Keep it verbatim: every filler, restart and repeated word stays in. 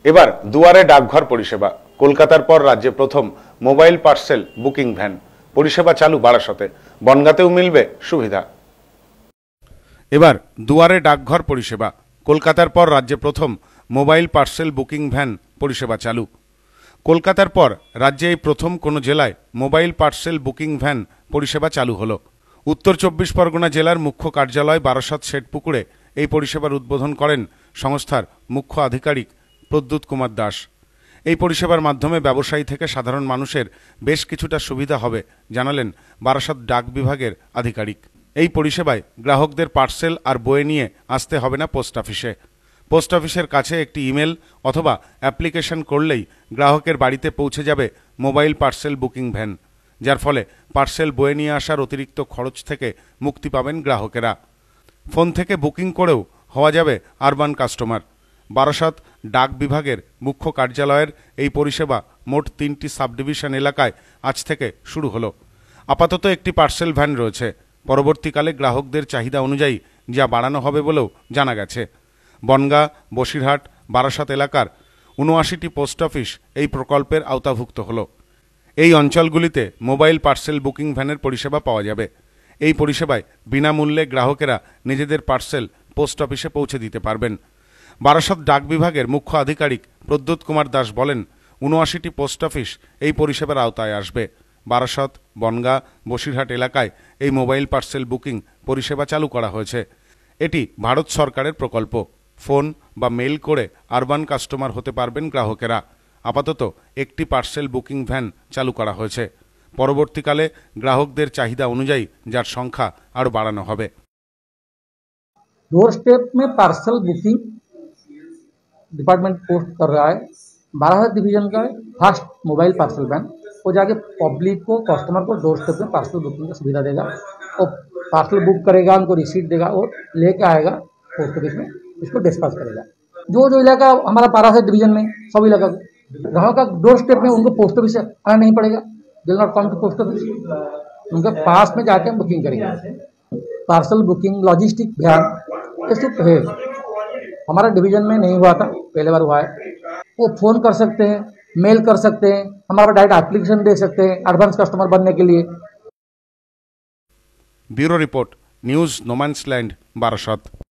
এবার দুয়ারে ডাকঘর পরিষেবা। কলকাতার পর রাজ্যে প্রথম মোবাইল পার্সেল বুকিং ভ্যান পরিষেবা চালু বারাসতে। বনগাঁতেও মিলবে সুবিধা। এবার দুয়ারে ডাকঘর পরিষেবা। কলকাতার পর রাজ্যে প্রথম মোবাইল পার্সেল বুকিং ভ্যান পরিষেবা চালু। কলকাতার পর রাজ্যে এই প্রথম কোনো জেলায় মোবাইল পার্সেল বুকিং ভ্যান পরিষেবা চালু হলো। উত্তর চব্বিশ পরগনা জেলার মুখ্য কার্যালয় বারাসত শেঠপুকুরে এই পরিষেবার উদ্বোধন করেন সংস্থার মুখ্য আধিকারিক প্রদ্যুৎ কুমার দাস। এই পরিষেবার মাধ্যমে ব্যবসায়ী থেকে সাধারণ মানুষের বেশ কিছুটা সুবিধা হবে জানালেন বারাসত ডাক বিভাগের আধিকারিক। এই পরিষেবায় গ্রাহকদের পার্সেল আর বয়ে নিয়ে আসতে হবে না পোস্ট অফিসে। পোস্ট অফিসের কাছে একটি ইমেল অথবা অ্যাপ্লিকেশন করলেই গ্রাহকের বাড়িতে পৌঁছে যাবে মোবাইল পার্সেল বুকিং ভ্যান, যার ফলে পার্সেল বয়ে নিয়ে আসার অতিরিক্ত খরচ থেকে মুক্তি পাবেন গ্রাহকেরা। ফোন থেকে বুকিং করেও হওয়া যাবে আরবান কাস্টমার। বারাসত ডাক বিভাগের মুখ্য কার্যালয়ের এই পরিষেবা মোট তিনটি সাবডিভিশন এলাকায় আজ থেকে শুরু হলো। আপাতত একটি পার্সেল ভ্যান রয়েছে। পরবর্তীকালে গ্রাহকদের চাহিদা অনুযায়ী যা বাড়ানো হবে বলেও জানা গেছে। বনগাঁ, বসিরহাট, বারাসত এলাকার উনআশিটি পোস্ট অফিস এই প্রকল্পের আওতাভুক্ত হলো। এই অঞ্চলগুলিতে মোবাইল পার্সেল বুকিং ভ্যানের পরিষেবা পাওয়া যাবে। এই পরিষেবায় বিনামূল্যে গ্রাহকেরা নিজেদের পার্সেল পোস্ট অফিসে পৌঁছে দিতে পারবেন। বারাসত ডাক বিভাগের মুখ্য আধিকারিক প্রদ্যুৎ কুমার দাস বলেন, উনআশিটি পোস্ট অফিস এই পরিষেবার আওতায় আসবে। বারাসত, বনগাঁ, বসিরহাট এলাকায় এই মোবাইল পার্সেল বুকিং পরিষেবা চালু করা হয়েছে। এটি ভারত সরকারের প্রকল্প। ফোন বা মেইল করে আরবান কাস্টমার হতে পারবেন গ্রাহকেরা। আপাতত একটি পার্সেল বুকিং ভ্যান চালু করা হয়েছে। পরবর্তীকালে গ্রাহকদের চাহিদা অনুযায়ী যার সংখ্যা আরও বাড়ানো হবে। डोर स्टेप में पार्सल बुकिंग डिपार्टमेंट पोस्ट कर रहा है। बारासत डिवीजन का फर्स्ट मोबाइल पार्सल वैन वो जाके पब्लिक को, कस्टमर को डोर स्टेप में पार्सल बुकिंग की सुविधा देगा। और पार्सल बुक करेगा, उनको रिसीट देगा और लेके आएगा पोस्ट ऑफिस में, इसको डिस्पैच करेगा। जो जो इलाका हमारा बारासत डिवीजन में सब इलाका को ग्राहक का डोर स्टेप में उनको पोस्ट ऑफिस से आना नहीं पड़ेगा। They'll not come to post office, उनके पास में जाके हम बुकिंग करेंगे। पार्सल बुकिंग लॉजिस्टिक भ्यान है, हमारा डिवीजन में नहीं हुआ था, पहले बार हुआ है। वो फोन कर सकते हैं, मेल कर सकते हैं, हमारा डायरेक्ट एप्लीकेशन दे सकते हैं एडवांस कस्टमर बनने के लिए। Bureau report, news no man's land, बारासत।